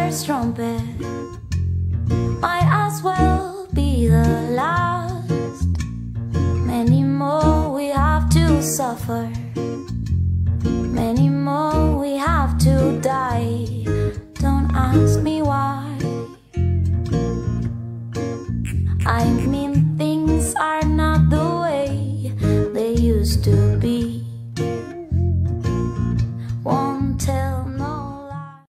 first trumpet might as well be the last. Many more we have to suffer, many more we have to die.